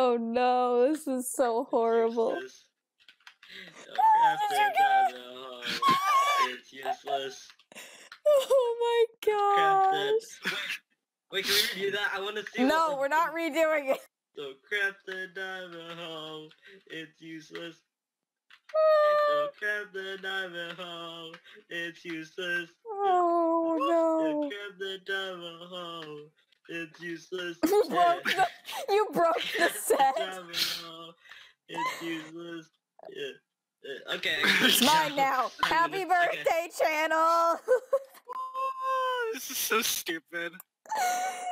Oh no, this is so horrible. It's useless. Oh my gosh. Wait, can we redo that? I want to see. No, we're not redoing it. So craft the diamond hole. It's useless. So craft the diamond hole. It's useless. Oh no. Craft the diamond hole. It's useless. You broke the set. It's useless. Okay. It's mine now. Happy birthday, channel. This is so stupid.